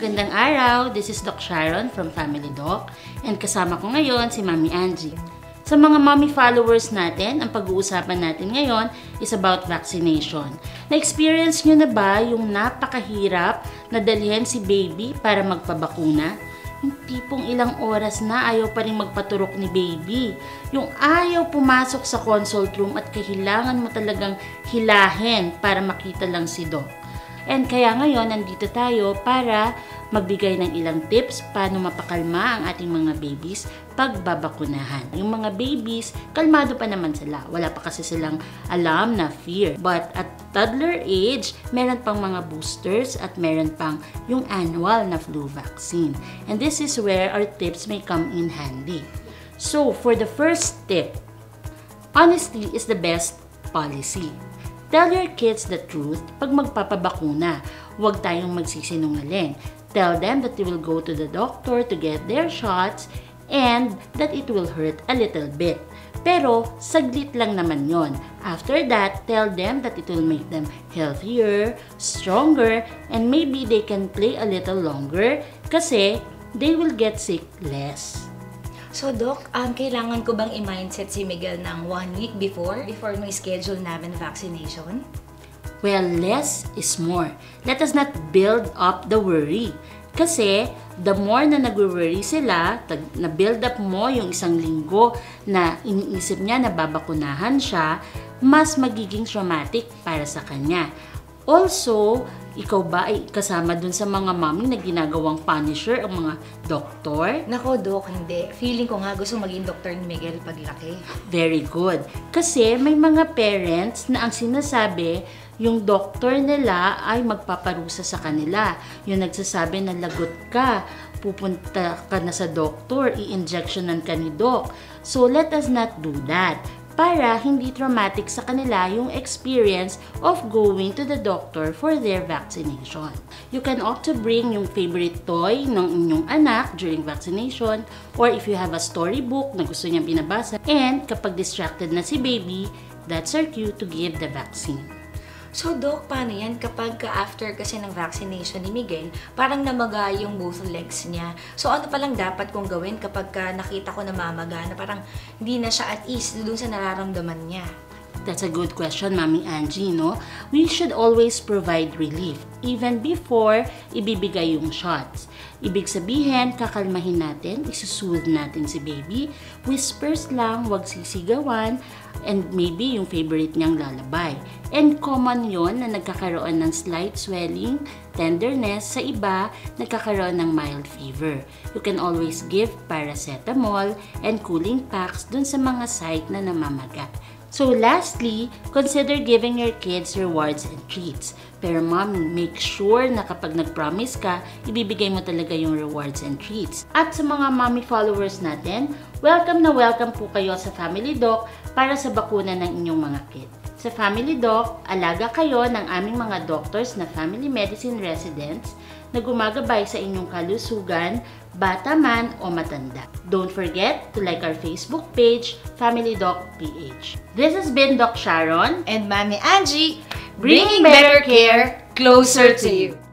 Magandang araw, this is Doc Sharon from Family Doc and kasama ko ngayon si Mami Angie. Sa mga mommy followers natin, ang pag-uusapan natin ngayon is about vaccination. Na-experience nyo na ba yung napakahirap na dalhin si baby para magpabakuna? Yung tipong ilang oras na ayaw pa rin magpaturok ni baby. Yung ayaw pumasok sa consult room at kailangan mo talagang hilahin para makita lang si Doc. And kaya ngayon, nandito tayo para magbigay ng ilang tips paano mapakalma ang ating mga babies pag babakunahan. Yung mga babies, kalmado pa naman sila. Wala pa kasi silang alam na fear. But at toddler age, meron pang mga boosters at meron pang yung annual na flu vaccine. And this is where our tips may come in handy. So, for the first tip, honesty is the best policy. Tell your kids the truth pag magpapabakuna. Huwag tayong magsisinungaling. Tell them that you will go to the doctor to get their shots and that it will hurt a little bit. Pero, saglit lang naman yon. After that, tell them that it will make them healthier, stronger, and maybe they can play a little longer kasi they will get sick less. So, Doc, kailangan ko bang i-mindset si Miguel ng 1 week before may schedule namin vaccination? Well, less is more. Let us not build up the worry. Kasi, the more na nag-worry sila, na-build up mo yung isang linggo na iniisip niya na babakunahan siya, mas magiging traumatic para sa kanya. Also, ikaw ba ay kasama dun sa mga mami na ginagawang punisher ang mga doktor? Nako, Doc, hindi. Feeling ko nga gusto maging doktor ni Miguel paglaki. Very good. Kasi may mga parents na ang sinasabi, yung doktor nila ay magpaparusa sa kanila. Yung nagsasabi na lagot ka, pupunta ka na sa doktor, i-injectionan ka ni doc. So let us not do that. Para hindi traumatic sa kanila yung experience of going to the doctor for their vaccination. You can opt to bring yung favorite toy ng inyong anak during vaccination or if you have a storybook na gusto niyang binabasa and kapag distracted na si baby, that's our cue to give the vaccine. So, Doc, paano yan kapag after kasi ng vaccination ni Miguel, parang namaga yung both legs niya? So, ano palang dapat kong gawin kapag nakita ko na mamaga, na parang hindi na siya at ease doon sa nararamdaman niya? That's a good question, Mami Angie, no? We should always provide relief, even before ibibigay yung shots. Ibig sabihin, kakalmahin natin, isusoothe natin si baby, whispers lang, wag sisigawan, and maybe yung favorite niyang lalabay. And common yon na nagkakaroon ng slight swelling, tenderness, sa iba, nagkakaroon ng mild fever. You can always give paracetamol and cooling packs dun sa mga site na namamaga. So lastly, consider giving your kids rewards and treats. Pero mommy, make sure na kapag nag-promise ka, ibibigay mo talaga yung rewards and treats. At sa mga mommy followers natin, welcome na welcome po kayo sa Family Doc para sa bakuna ng inyong mga kids. Sa Family Doc, alaga kayo ng aming mga doctors na family medicine residents na gumagabay sa inyong kalusugan, bata man o matanda. Don't forget to like our Facebook page, Family Doc PH. This has been Doc Sharon and Mami Angie, bringing better care closer to you.